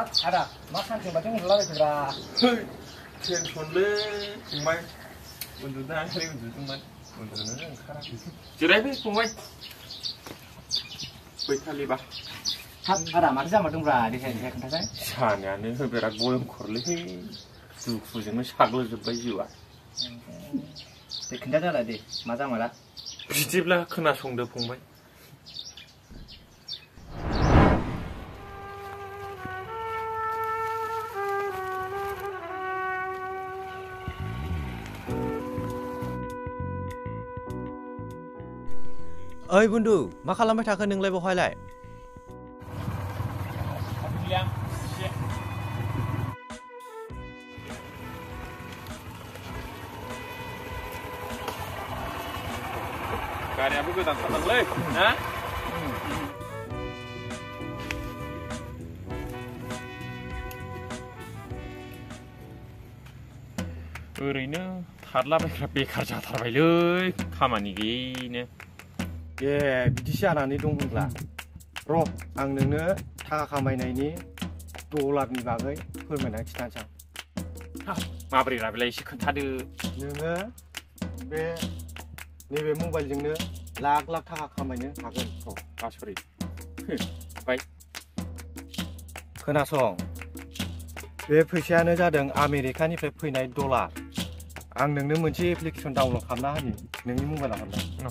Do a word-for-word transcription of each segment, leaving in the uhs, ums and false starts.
हाब आदा मा सानसे माथो उन्दुलाबायखोब्रा टेनसनलै फंबाय उन्दुनो हायाखै उन्दुदोंमोन उन्दुनोनो ओंखाराखै जिरायफै फंबाय बैखालिबा हाब आदा माथो जामारदोंब्रा देखाय देखाय खोन्थासाय सानायानो बिराद भयंकरलै दुखुजोंनो साग्लोबजोब्बाय जिउआ दे खोन्थादो आदा दे मा जामारा बिदिब्ला खोनासंदो फंबाय ओइ बुन्दु मा खालामबाय थाखो नोंलाय बहायलाय गारियाबो गोदानथारलै ना ओरैनो थादलाबायग्रा बेखार जाथारबायलै खामानि गैयैनो ए बिदिसो जानानै दं होनब्ला र' आं नोंनो थाखा खामायनायनि डलारनि बागै फोरमायनानै खिथानोसै आं माबोरै राबिलाय एसे खोन्थादो नोङो बे नैबे मबाइलजोंनो लाख लाख थाखा खामायनो हागोन आसरित ओमफ्राय खोनासं बे फैसायानो जादों आमेरिकानिफ्राय फैनाय डलार आं नोंनो मोनसे एप्लिकेसन डाउनलड खालामना होनि नोंनि मबाइलाव हरना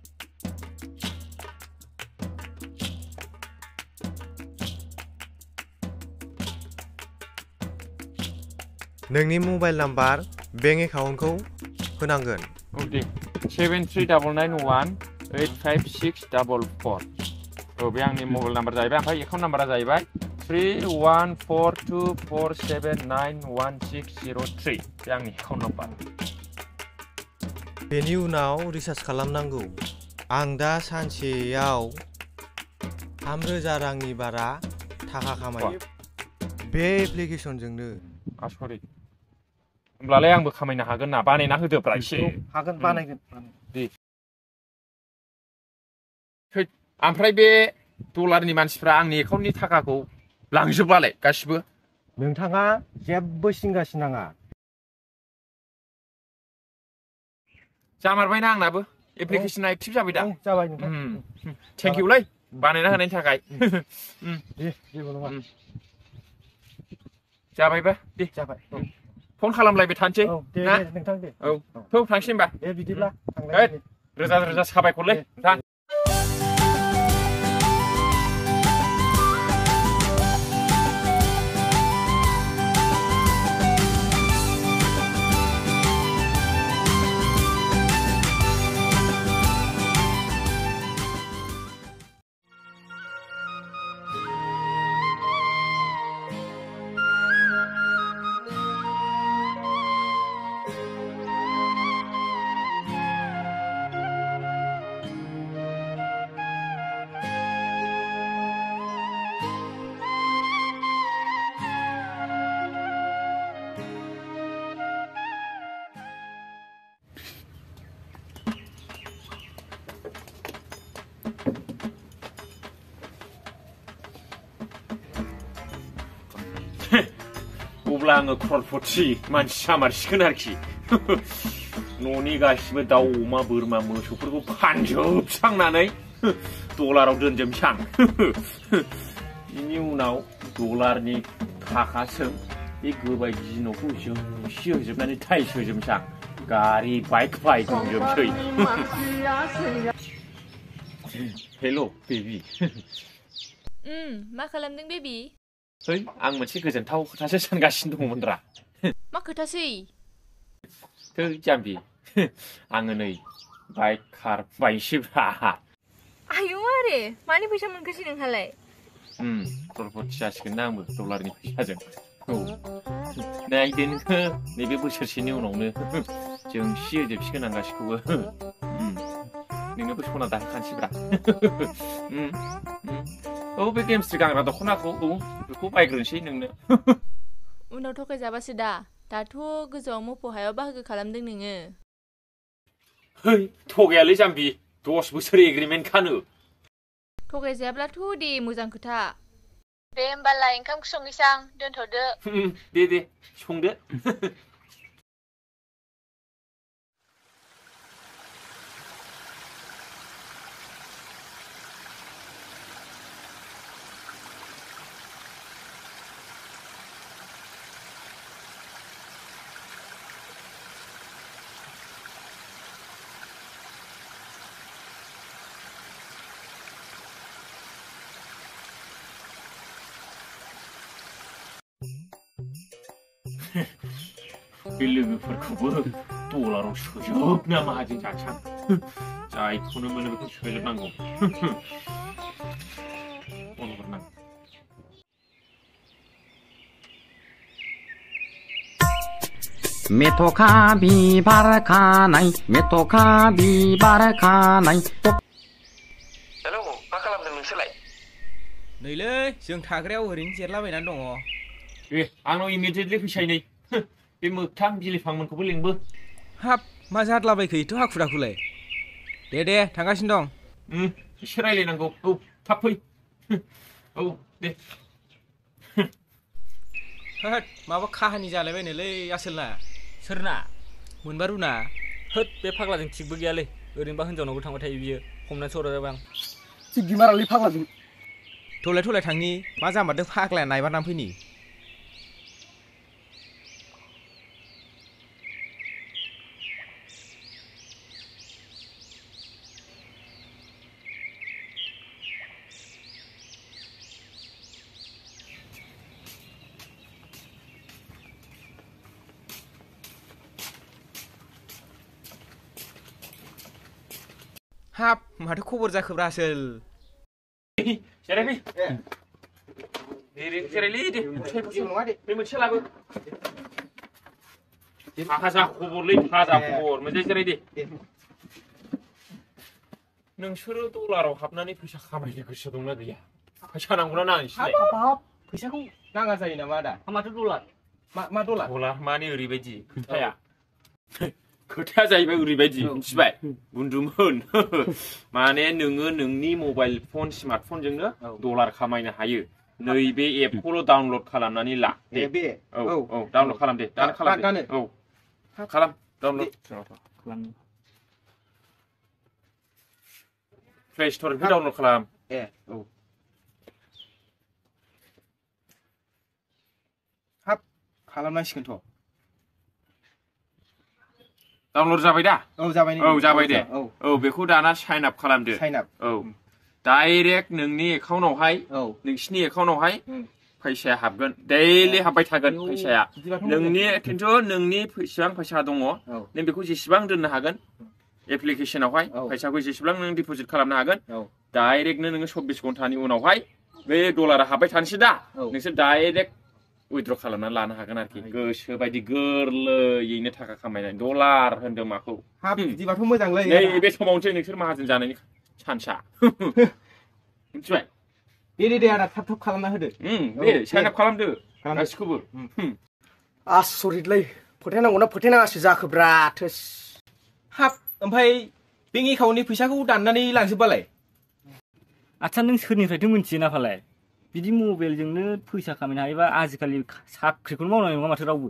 नोंनि मबाइल नाम्बार बेंक एकाउन्टखौ होनांगोन औ दे seven three double nine one eight five six double four औ बे आंनि मबाइल नाम्बार जाहैबाय ओमफ्राय एकाउन्ट नाम्बारा जाहैबाय three one four two four seven nine one six zero' three बे आंनि एकाउन्ट नाम्बार बेनि उनाव रिसार्ज खालामनांगौ आं दा सानसेयाव थाम रोजा रांनि बारा थाखा खामायो बे एप्लिकेसनजोंनो आसरित होमब्लालाय आंबो खामायनो हागोन ना बानायना होदोब्रा एसे हागोन बानायगोन दे ओमफ्राय बे डलारनि मानसिफ्रा आंनि एकाउन्टनि थाखाखौ लांजोबबालाय गासिबो नोंथाङा जेबो सिन्था सिनाङा जामारबायना आंनाबो एप्लिकेसना एक्टिभ जाबाय दा जाबाय नोंथां थेंक इउलै बानायना होनायनि थाखाय दे जेबो नङा जाबायबा दे जाबाय फन खालामलायबाय थानोसै ना नोंथां दे औ थौ थांसै होनबा दे बिदिब्ला रोजा रोजा साबायखरलै नोंथां अब्ला आङो क्ररपति मानसि जामारसिगोन आरोखि न'नि गासिबो दाउ अमा बोरमा मोसौफोरखौ फानजोबस्रांनानै डलाराव दोनजोबसां बिनि उनाव डलारनि थाखाजों बे गोबायदि न'खौ जोंसि होजोबनानै टाइल्स होजोबसां गारि बाइक बाइक दंजोबसै हेल' बेबि मा खालामदों बेबि है आं मोनसे गोजोनथाव खोथासो सानगासिनो दङमोन रा मा खोथासै थै जाम्बि आङो नै बाइक कार बायसैब्रा आयौ आरे मानि फैसा मोनखोसै नोंहालाय क्ररपति जासिगोन ना आंबो डलारनि फैसाजों औ नायदो नोङो नैबे बोसोरसेनि उनावनो जोंसि होजोबसिगोन आं गासिखौबो नोंनोबो सना दाहोखानोसैब्रा औ बे गेमस्ट्रि गानग्रा दख'नाखौ औ बेखौ बायग्रोनोसै नोंनो उनाव थगायजाबासो दा दाथ' गोजौआव मोफौ हायाव बाहागो खालामदों नोङो है थगायालै जाम्बि दस बोसोर एग्रिमेन्ट खानो थगायजायाब्लाथ' दे मोजां खोथा दे होमबालाय ओंखाम संनोसां दोनथ'दो दे दे संदो बे लोगोफोरखौबो डलाराव सोजोबना माहाजोन जासां जायखौनो मोनो बेखौ सोजोबनांगौ फन हरनां मेथ'खा बिबार खानाय मेथ'खा बिबार खानाय हेलौ मा खालामदों नोंसोरलाय नैलै जों थाग्रायाव ओरैनो जिरलाबायनानै दङ ए आंनाव इमिडियेटलि फैसाय नै बे मोगथां बिलिफांमोनखौबो लिंबो हाब मा जादलाबायखो एथ' हाखु दाखुलाय दे दे थांगासिनो दं उम एसे रायलायनांगौ औ थाब फै औ दे होद माबा काहानि जालायबायनोलै आसोलना सोरना मोनबारुना होद बे फाग्लाजों थिगबो गैयालै ओरैनोबा हिनजावनावबो थांबाय थायो बियो हमनानै सरायबाय आं थिग गिमारालै फाग्लाजों थलाय थलाय थांनि मा जामारदों फाग्लाया नायबारनानै फैनि हाब माथो खबर जाखोब्रा आसोल जिरायफै दे जिरायलै दे बे मोनसे लाबो थाजा खबरलै थाजा खबर मोनसे जिराय दे नोंसोरो डलाराव हाबनानै फैसा खामायनो गोसो दंना गैया फैसा नांगौना नाङा नोंसोरलाय हाब फैसाखौ नाङा जायो नामा आदा माथो डलार मा मा डलार डलार माने ओरैबायदि खोथाया खोथाया जाहैबाय ओरैबायदि मिथिबाय बुन्दुमोन माने नोङो नोंनि मबाइल फन स्मार्टफनजोंनो डलार खामायनो हायो नैबे एपखौल' डाउनलड खालामनानै ला दे औ औ डाउनलड खालाम दे दानो खालाम दे औ खालाम डाउनलड खालाम प्ले स्ट'रनिफ्राय डाउनलड खालाम ए औ हाब खालामनांसिगोनथ' डाउनलड जाबाय दा औ जाबाय औ जाबाय दे औ औ बेखौ दाना साइन आप खालामदो साइन आप औ डाइरेक्ट नोंनि एकाउन्टावहाय औ नोंसिनि एकाउन्टावहाय फैसाया हाबगोन दैलि हाबबाय थागोन फैसाया नोंनि खिन्थु नोंनि बेसेबां फैसा दङ नों बेखौ जेसेबां दोननो हागोन एप्लिकेसनावहाय फैसाखौ जेसेबां नों डिप'जिट खालामनो हागोन डाइरेक्टनो नोङो चब्बिस घन्टानि उनावहाय बे डलारा हाबबाय थानोसै दा नोंसोर डाइरेक्ट उइथड्र खालामनानै लानो हागोन आरोखि गोसो बायदि गोरलैयैनो थाखा खामायनाय डलार होनदों माखौ हाब बिदिबाथ' मोजांलै नै बे समावनोसै नोंसोर माहाजोन जानायनि चान्सआ मिथिबाय दे दे दे आदा थाब थाब खालामना होदो दे साइन आप खालामदो गासिखौबो आसरितलै फोथायनांगौना फोथायनाङासो जाखोब्रा थोस हाब ओमफ्राय बेंक एकाउन्टनि फैसाखौ दाननानै लांजोबबालाय आच्छा नों सोरनिफ्रायथो मिन्थियो ना फालाय बिदि मबाइलजोंनो फैसा खामायनो हायोबा आजिखालि साख्रिखौनो मावनाय नङा माथो रावबो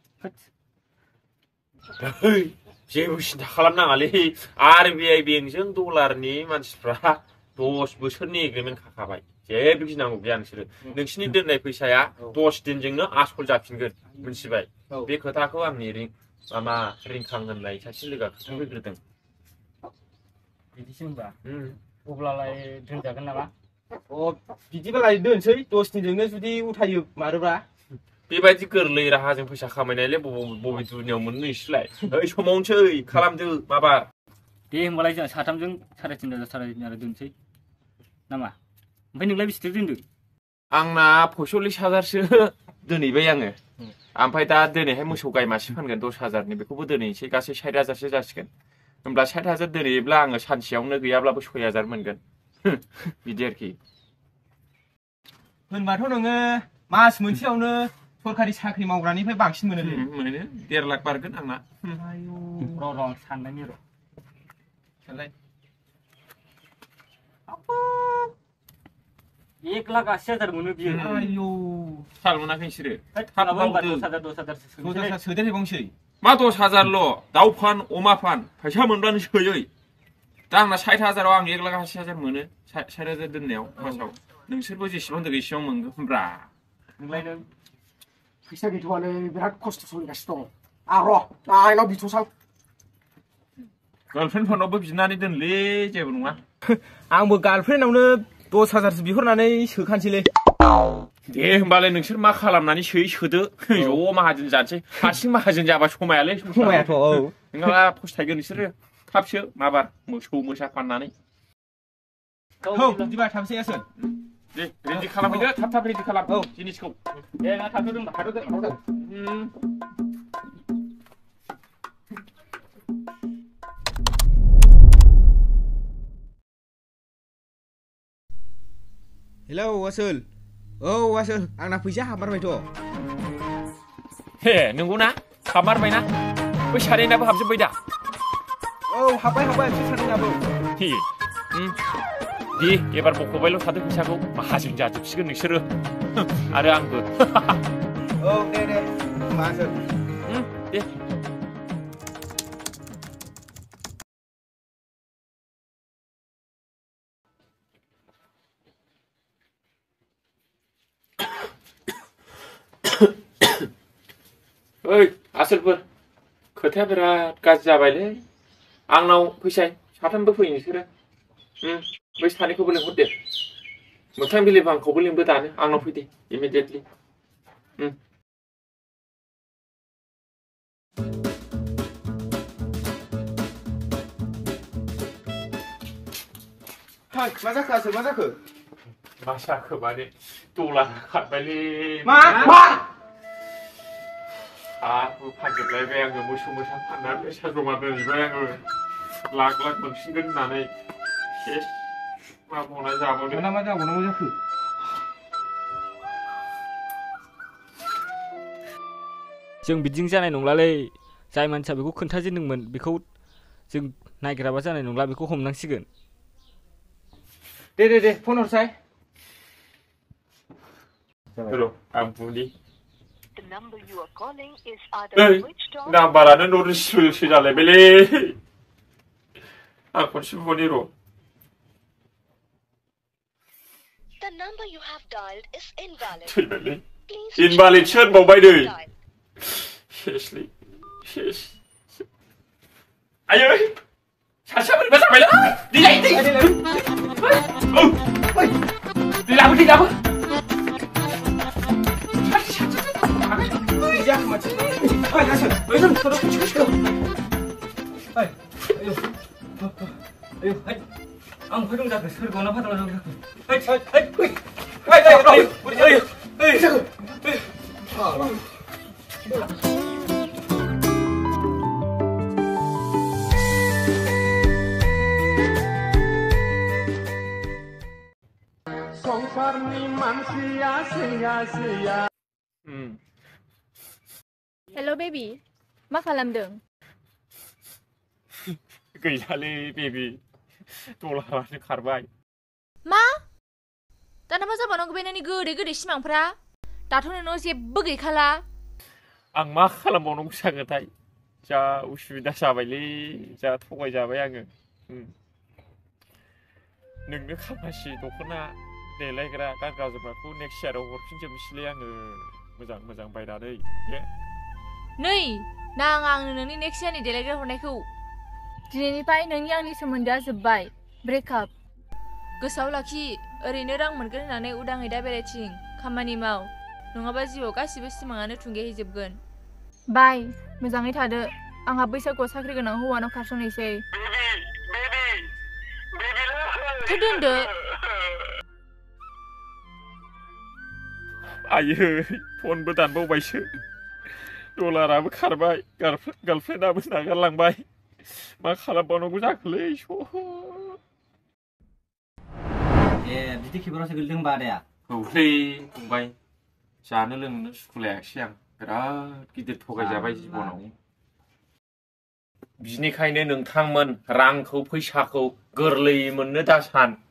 जेबो सिन्था खालामनाङालै आर बि आइ बेंकजों डलारनि मानसिफ्रा दस बोसोरनि एग्रिमेन्ट खाखाबाय जेबो गिनांगौ गैया नोंसोरो नोंसिनि दोननाय फैसाया दस दिनजोंनो आसल जाफिनगोन मिथिबाय बे खोथाखौ आंनि रिं मामा रिंखां होननाय सासे लोगोआ खोन्थाफैग्रोदों बिदिसो होनबा अब्लालाय दोनजागोन नामा अ बिदिबालाय दोनसै दस दिनजोंनो जुदि उथायो मारोब्रा बेबायदि गोरलै राहाजों फैसा खामायनायलाय बबे बबे दुनियाव मोननो नोंसोरलाय ओइ समावनोसै खालामदो माबा दे होमबालाय जोंहा साथामजों साराय तिन हाजार साराय तिन हाजार दोनसै नामा ओमफ्राय नोंलाय बेसेथो दोनदों आंना पयसल्लिस हाजारसो दोनहैबाय आङो ओमफ्राय दा दिनैहाय मोसौ गाय मासे फानगोन दस हाजारनि बेखौबो दोनहैनोसै गासै साइथ हाजारसो जासिगोन होमब्ला साइथ हाजार दोनहैयोब्ला आङो सानसेयावनो गैयाब्लाबो सय हाजार मोनगोन बिदि आरोखि होनबाथ' नोङो मास मोनसेयावनो सरकारि साख्रि मावग्रानिफ्राय बांसिन मोनो मोनो देर लाख बारगोन आंना र' र' साननायनि र' सानलाय एक लाख आसि हाजार मोनो बियो आयौ साल मोनाखै नोंसोरो थाब होनबा दस हाजार दस हाजार सोदेरबावनोसै मा दस हाजारल' दाउ फान अमा फान फैसा मोनब्लानो सोयै दा आंना साठ हाजाराव आं एक लाख आसि हाजार मोनो साठ हाजार दोननायाव मासाव नोंसोरबो जेसेबां दं एसेबां मोनगोनब्रा नोंलाय नों फैसा गैथ'आलै बिराद खस्थ' सोलिगासिनो दं आं र' आइनाव बिथ'सां गार्लफ्रेन्ड फनावबो बिनानै दोनलै जेबो नङा आंबो गार्लफ्रेन्डआवनो दस हाजारसो बिहरनानै सोखानोसैलै दे होमबालाय नोंसोर मा खालामनानै सोयै सोदो ज' माहाजोन जानोसै हारसिं माहाजोन जाबा समायालै समायाथ' औ नोंहा फस्थायगोन नोंसोरो थाबसो माबार मोसौ मोसा फाननानै औ बिदिबा थांसै आसोल दे रेडि खालामहैदो थाब थाब रेडि खालाम औ जिनिसखौ दे ना थाथ'दों थाथ'दों थाथ'दों हेलौ आसोल औ आसोल आंना फैसा हाबमारबायथ' हे नंगौना हाबमारबायना बै सानैनाबो हाबजोब्बाय दा औ हाबबाय हाबबाय बिसोर सानैनाबो हे दे एबार बख'बायल' थादो फैसाखौ माहाजोन जाजोबसिगोन नोंसोरो आरो आंबो औ दे दे होमबा आसोल दे ओइ आसोलफोर खोथाया बिराद गाज्रि जाबायलै आंनाव फैसाय साथामबो फै नोंसोरो बै सानैखौबो लिंहरदे मोखां बिलिफांखौबो लिंबो दानो आंनाव फैदे इमिडियेटलि हाय मा जाखो आसोल मा जाखो मा जाखो माने दला खारबायलै मा मा हाबो फानजोबलायबाय आङो मोसौ मोसा फाननानै फैसा जमा दोनहैबाय आङो लाख लाख मोनफिनगोन होननानै सेस मा मावनाय जाबावनो मा मा जाबावनांगौ जाखो जों बिदिजों जानाय नंलालै जाय मानसिया बेखौ खोन्थाजेनदोंमोन बेखौ जों नागिराबा जानाय नंला बेखौ हमनांसिगोन दे दे दे फन हरसाय र' आं बुनि नाम्बारानो न' रिसिभसो जालायबायलै आं खनसे बुनि र' थैबायलै इनभालिडसो होनबावबाय नै सेसलै सेस आयै सासेया बोरैबा जाबायलै दै दै दै दै लाबो दै लाबो जाखो मानसि हाय आसोल ओइ नों थोर खुसि खुसि हाय आयौ आयौ हाय आं फैदों जाखो सोरगोआवना फाथाला जाखो हाय हाय हाय हाय हाय हाय बोरै जायो ओइ जाखो संसारनि मानसिया सैया सैया हेल' बेबि मा खालामदों गैलालै बेबि दलारानो खारबाय मा दाना मा जाबावनांगौ बे नोंनि गोदै गोदै सिमांफ्रा दाथ' नोंनाव जेबो गैखाला आं मा खालामबावनांगौ जागोनथाय जा उसुबिदा जाबायलै जा थगायजाबाय आङो नोंनो खामासि दख'ना देलायग्रा गानग्रा जोमग्राखौ नेक्स्ट इयाराव हरफिनजोबनोसैलै आङो मोजां मोजां बायनानै नै नाङा आंनो नोंनि नेक्स्ट इयारनि देलायग्रा हरनायखौ दिनैनिफ्राय नोंनि आंनि सोमोन्दोआ जोब्बाय ब्रेकआप गोसोआव लाखि ओरैनो रां मोनगोन होननानै उदाङै दा बेरायथिं खामानि माव नङाबा जिउआव गासिबो सिमाङानो थुंगेहैजोबगोन बाय मोजाङै थादो आंहा बैसागुआव साख्रि गोनां हौवानाव खारस'नोसै दोनदो आयै फनबो दानबावबायसो डलाराबो खारबाय गार्लफ्रेन्डआबो नागारलांबाय मा खालामबावनांगौ जाखोलै ए बिदि खैफोदावसो गोलैदों होनबा आदाया औलै फंबाय जानो लोंनो सुखुलायाखिसै आं बिराद गिदिर थगायजाबाय जिबनाव बिनिखायनो नोंथांमोन रांखौ फैसाखौ गोरलैयै मोननो दा सान